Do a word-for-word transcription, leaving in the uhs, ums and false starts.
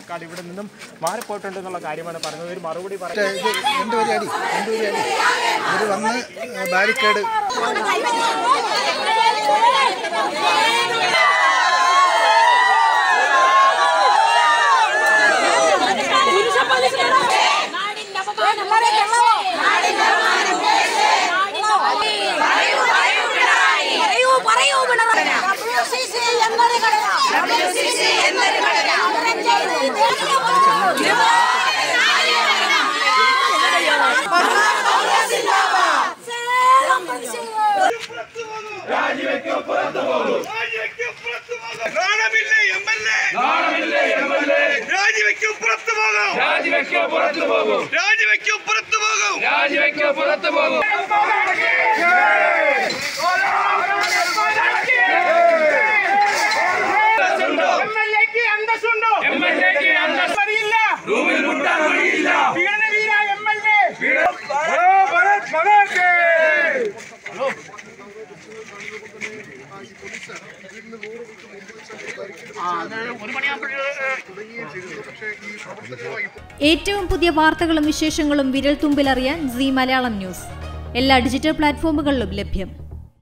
പാലക്കാട് ഇവിടെ നിന്നും മാറിപ്പോയിട്ടുണ്ടെന്നുള്ള കാര്യമാണ് പറഞ്ഞത്. ഒരു മറുപടി പറയുന്നത് ബാരിക്കേഡ് ഏറ്റവും പുതിയ വാർത്തകളും വിശേഷങ്ങളും വിരൽ തുമ്പിലറിയാൻ സീ മലയാളം ന്യൂസ് എല്ലാ ഡിജിറ്റൽ പ്ലാറ്റ്ഫോമുകളിലും ലഭ്യം.